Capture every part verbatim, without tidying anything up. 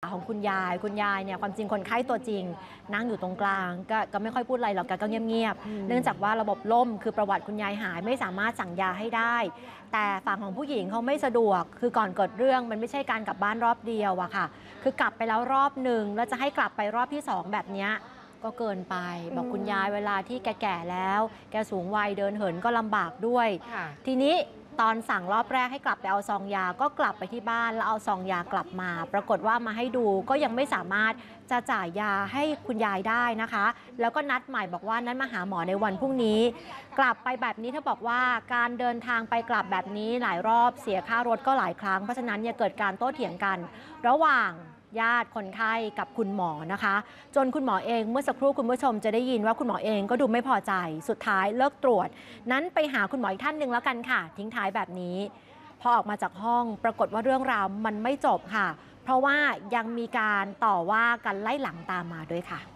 ของคุณยายคุณยายเนี่ยความจริงคนไข้ตัวจริงนั่งอยู่ตรงกลางก็ก็ไม่ค่อยพูดอะไรหรอกแกก็เงียบๆเนื่องจากว่าระบบล่มคือประวัติคุณยายหายไม่สามารถสั่งยาให้ได้แต่ฝั่งของผู้หญิงเขาไม่สะดวกคือก่อนเกิดเรื่องมันไม่ใช่การกลับบ้านรอบเดียวอะค่ะคือกลับไปแล้วรอบหนึ่งแล้วจะให้กลับไปรอบที่สองแบบนี้ก็เกินไปบอกคุณยายเวลาที่แกแก่แล้วแกสูงวัยเดินเหินก็ลำบากด้วยทีนี้ตอนสั่งรอบแรกให้กลับไปเอาซองยาก็กลับไปที่บ้านแล้วเอาซองยากลับมาปรากฏว่ามาให้ดูก็ยังไม่สามารถจะจ่ายยาให้คุณยายได้นะคะแล้วก็นัดใหม่บอกว่านั้นมาหาหมอในวันพรุ่งนี้กลับไปแบบนี้เธอบอกว่าการเดินทางไปกลับแบบนี้หลายรอบเสียค่ารถก็หลายครั้งเพราะฉะนั้นเนี่ยเกิดการโต้เถียงกันระหว่างญาติคนไข้กับคุณหมอนะคะจนคุณหมอเองเมื่อสักครู่คุณผู้ชมจะได้ยินว่าคุณหมอเองก็ดูไม่พอใจสุดท้ายเลิกตรวจนั้นไปหาคุณหมออีกท่านหนึ่งแล้วกันค่ะทิ้งท้ายแบบนี้พอออกมาจากห้องปรากฏว่าเรื่องราวมันไม่จบค่ะเพราะว่ายังมีการต่อว่ากันไล่หลังตามมาด้วยค่ะ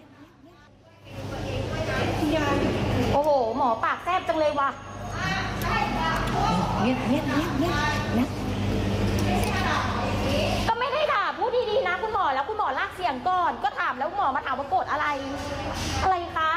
โอ้โหหมอปากแซบจังเลยว่ะเงียบเงียบเงียบเงียบนะก็ไม่ได้ด่าพูดดีๆนะคุณหมอแล้วคุณหมอลากเสียงก่อนก็ถามแล้วคุณหมอมาถามว่าโกรธอะไรอะไรคะ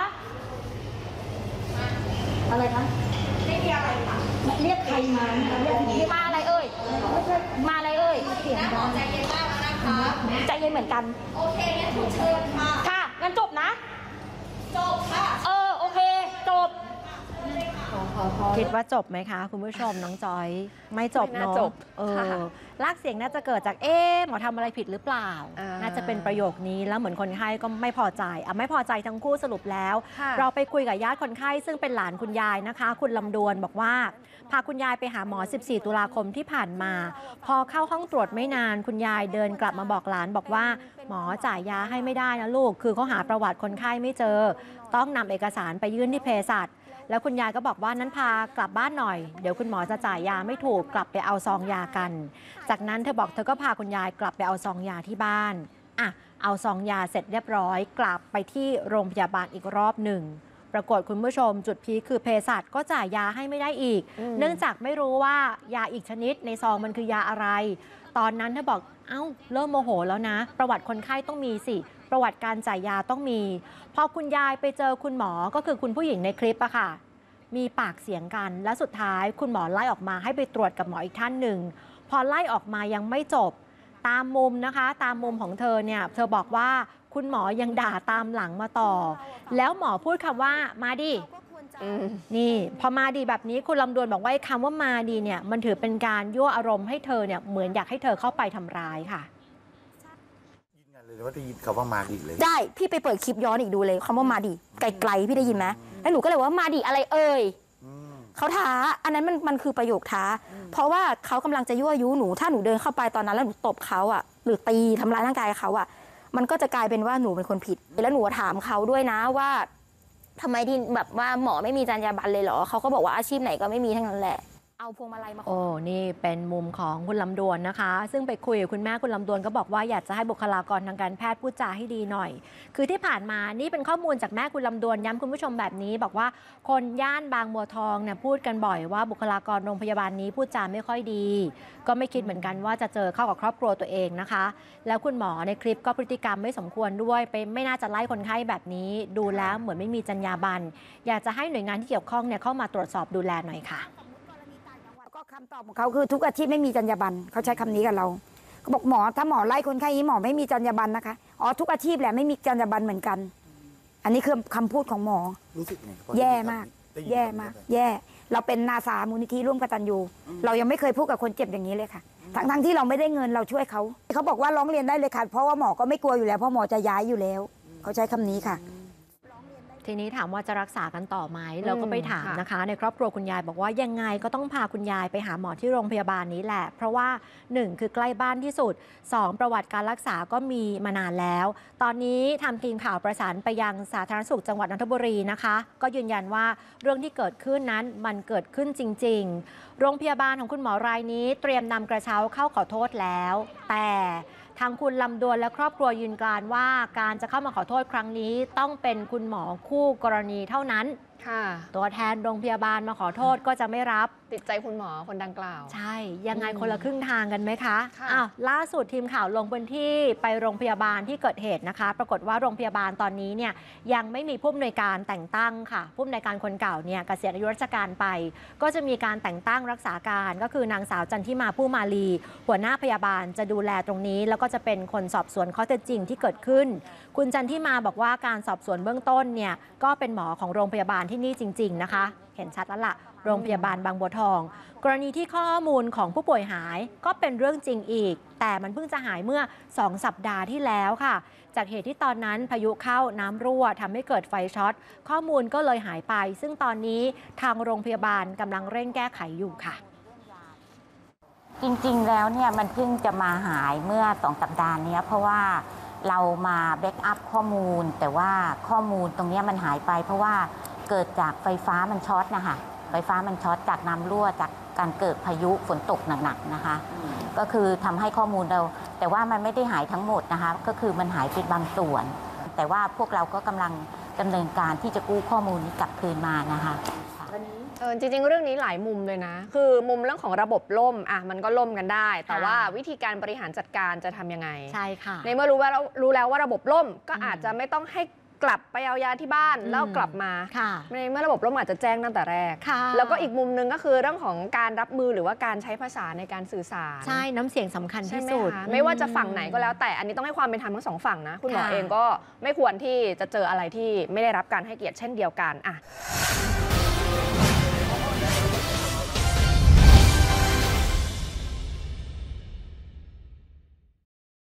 อะไรคะไม่มีอะไรค่ะเรียกใครมาเรียกมาอะไรเอ่ยมาอะไรเอ่ยเสียงหมอใจเย็นมากนะคะใจเย็นเหมือนกันโอเคงั้นถูกเชิญค่ะค่ะงั้นจบนะจบค่ะเออโอเคจบคิดว่าจบไหมคะคุณผู้ชมน้องจอยไม่จบเนาะเออลากเสียงน่าจะเกิดจากเอ๊ะหมอทำอะไรผิดหรือเปล่าน่าจะเป็นประโยคนี้แล้วเหมือนคนไข้ก็ไม่พอใจอ่ะไม่พอใจทั้งคู่สรุปแล้วเราไปคุยกับญาติคนไข้ซึ่งเป็นหลานคุณยายนะคะคุณลำดวนบอกว่าพาคุณยายไปหาหมอสิบสี่ตุลาคมที่ผ่านมาพอเข้าห้องตรวจไม่นานคุณยายเดินกลับมาบอกหลานบอกว่าหมอจ่ายยาให้ไม่ได้นะลูกคือเขาหาประวัติคนไข้ไม่เจอต้องนำเอกสารไปยื่นที่เภสัชแล้วคุณยายก็บอกว่านั้นพากลับบ้านหน่อยเดี๋ยวคุณหมอจะจ่ายยาไม่ถูกกลับไปเอาซองยากันจากนั้นเธอบอกเธอก็พาคุณยายกลับไปเอาซองยาที่บ้านอ่ะเอาซองยาเสร็จเรียบร้อยกลับไปที่โรงพยาบาลอีกรอบหนึ่งปรากฏคุณผู้ชมจุดพีคคือเภสัชก็จ่ายยาให้ไม่ได้อีกเนื่องจากไม่รู้ว่ายาอีกชนิดในซองมันคือยาอะไรตอนนั้นเธอบอกเอ้าเริ่มโมโหแล้วนะประวัติคนไข้ต้องมีสิประวัติการจ่ายยาต้องมีพอคุณยายไปเจอคุณหมอก็คือคุณผู้หญิงในคลิปอะค่ะมีปากเสียงกันและสุดท้ายคุณหมอไล่ออกมาให้ไปตรวจกับหมออีกท่านหนึ่งพอไล่ออกมายังไม่จบตามมุมนะคะตามมุมของเธอเนี่ยเธอบอกว่าคุณหมอยังด่าตามหลังมาต่อแล้วหมอพูดคำว่ามาดินี่พอมาดีแบบนี้คุณลำดวนบอกว่าคำว่ามาดีเนี่ยมันถือเป็นการยั่วอารมณ์ให้เธอเนี่ยเหมือนอยากให้เธอเข้าไปทำร้ายค่ะยืนยันเลยว่าได้ยินคำว่ามาดีเลยได้พี่ไปเปิดคลิปย้อนอีกดูเลยคำว่ามาดีไกลๆพี่ได้ยินไหมแล้วหนูก็เลยว่ามาดีอะไรเอ่ยเขาท้าอันนั้นมันมันคือประโยคท้าเพราะว่าเขากำลังจะยั่วยุหนูถ้าหนูเดินเข้าไปตอนนั้นแล้วหนูตบเขาอ่ะหรือตีทำร้ายร่างกายเขาอ่ะมันก็จะกลายเป็นว่าหนูเป็นคนผิดแล้วหนูถามเขาด้วยนะว่าทำไมที่แบบว่าหมอไม่มีจรรยาบรรณเลยเหรอเขาก็บอกว่าอาชีพไหนก็ไม่มีทั้งนั้นแหละเอาพวงมาลัยมาโอ้นี่เป็นมุมของคุณลำดวนนะคะซึ่งไปคุยกับคุณแม่คุณลำดวนก็บอกว่าอยากจะให้บุคลากรทางการแพทย์พูดจาให้ดีหน่อยคือที่ผ่านมานี่เป็นข้อมูลจากแม่คุณลำดวนย้ำคุณผู้ชมแบบนี้บอกว่าคนย่านบางบัวทองเนี่ยพูดกันบ่อยว่าบุคลากรโรงพยาบาลนี้พูดจาไม่ค่อยดีก็ไม่คิดเหมือนกันว่าจะเจอเข้ากับครอบครัวตัวเองนะคะแล้วคุณหมอในคลิปก็พฤติกรรมไม่สมควรด้วยไปไม่น่าจะไล่คนไข้แบบนี้ดูแล้วเหมือนไม่มีจรรยาบรรณอยากจะให้หน่วยงานที่เกี่ยวข้องเนี่ยเข้ามาตรวจสอบดูแลหน่อยค่ะคำตอบของเขาคือทุกอาชีพไม่มีจรรยาบรรณเขาใช้คำนี้กับเราเขาบอกหมอถ้าหมอไล่คนไข้นี้หมอไม่มีจรรยาบรรณนะคะอ๋อทุกอาชีพแหละไม่มีจรรยาบรรณเหมือนกันอันนี้คือคำพูดของหมอรู้สึกไงแย่มากแย่มากแย่เราเป็นนาสามูลนิธิร่วมกตัญญูเรายังไม่เคยพูดกับคนเจ็บอย่างนี้เลยค่ะทั้งทั้งที่เราไม่ได้เงินเราช่วยเขาเขาบอกว่าร้องเรียนได้เลยค่ะเพราะว่าหมอก็ไม่กลัวอยู่แล้วเพราะหมอจะย้ายอยู่แล้วเขาใช้คำนี้ค่ะทีนี้ถามว่าจะรักษากันต่อไหมเราก็ไปถามนะคะในครอบครัวคุณยายบอกว่ายังไงก็ต้องพาคุณยายไปหาหมอที่โรงพยาบาลนี้แหละเพราะว่าหนึ่งคือใกล้บ้านที่สุดสองประวัติการรักษาก็มีมานานแล้วตอนนี้ทำทีมข่าวประสานไปยังสาธารณสุขจังหวัดนนทบุรีนะคะก็ยืนยันว่าเรื่องที่เกิดขึ้นนั้นมันเกิดขึ้นจริงๆโรงพยาบาลของคุณหมอรายนี้เตรียมนำกระเช้าเข้าขอโทษแล้วแต่ทางคุณลำดวนและครอบครัวยืนยันว่าการจะเข้ามาขอโทษครั้งนี้ต้องเป็นคุณหมอคู่กรณีเท่านั้นตัวแทนโรงพยาบาลมาขอโทษก็จะไม่รับติดใจคุณหมอคนดังกล่าวใช่ยังไงคนละครึ่งทางกันไหมคะค่ะอ้าวล่าสุดทีมข่าวลงพื้นที่ไปโรงพยาบาลที่เกิดเหตุนะคะ ปรากฏว่าโรงพยาบาลตอนนี้เนี่ยยังไม่มีผู้อำนวยการแต่งตั้งค่ะผู้อำนวยการคนเก่าเนี่ยเกษียณอายุราชการไป ก็จะมีการแต่งตั้งรักษาการก็คือนางสาวจันทิมาผู้มาลี หัวหน้าพยาบาลจะดูแลตรงนี้ แล้วก็จะเป็นคนสอบสวนข้อเท็จจริงที่เกิดขึ้น คุณจันทิมาบอกว่าการสอบสวนเบื้องต้นเนี่ยก็เป็นหมอของโรงพยาบาลที่นี่จริง ๆนะคะ เห็นชัดแล้วล่ะโรงพยาบาลบางบัวทอง กรณีที่ข้อมูลของผู้ป่วยหายก็เป็นเรื่องจริงอีก แต่มันเพิ่งจะหายเมื่อสองสัปดาห์ที่แล้วค่ะ จากเหตุที่ตอนนั้นพายุเข้าน้ำรั่วทำให้เกิดไฟช็อตข้อมูลก็เลยหายไป ซึ่งตอนนี้ทางโรงพยาบาลกำลังเร่งแก้ไขอยู่ค่ะจริงๆ แล้วเนี่ยมันเพิ่งจะมาหายเมื่อสองสัปดาห์นี้เพราะว่าเรามาแบ็กอัพข้อมูล แต่ว่าข้อมูลตรงนี้มันหายไป เพราะว่าเกิดจากไฟฟ้ามันช็อตนะคะไฟฟ้ามันช็อตจากน้ำรั่วจากการเกิดพายุฝนตกหนักๆนะคะก็คือทำให้ข้อมูลเราแต่ว่ามันไม่ได้หายทั้งหมดนะคะก็คือมันหายเป็นบางส่วน แต่ว่าพวกเราก็กำลังดำเนินการที่จะกู้ข้อมูลนี้กลับคืนมานะคะเออจริงๆ เรื่องนี้หลายมุมเลยนะ คือมุมเรื่องของระบบล่มอ่ะมันก็ล่มกันได้ แต่ว่าวิธีการบริหารจัดการจะทำยังไงใช่ค่ะในเมื่อรู้ว่ารู้แล้วว่าระบบล่มก็อาจจะไม่ต้องให้กลับไปเอายาที่บ้านแล้วกลับมาค่ะในเมื่อระบบล่มอาจจะแจ้งตั้งแต่แรกค่ะแล้วก็อีกมุมหนึงก็คือเรื่องของการรับมือหรือว่าการใช้ภาษาในการสื่อสารใช่น้ำเสียงสำคัญใช่ที่ไหมสุดคะไม่ว่าจะฝั่งไหนก็แล้วแต่อันนี้ต้องให้ความเป็นธรรมทั้งสองฝั่งนะคุณหมอค่ะเองก็ไม่ควรที่จะเจออะไรที่ไม่ได้รับการให้เกียรติเช่นเดียวกันอ่ะ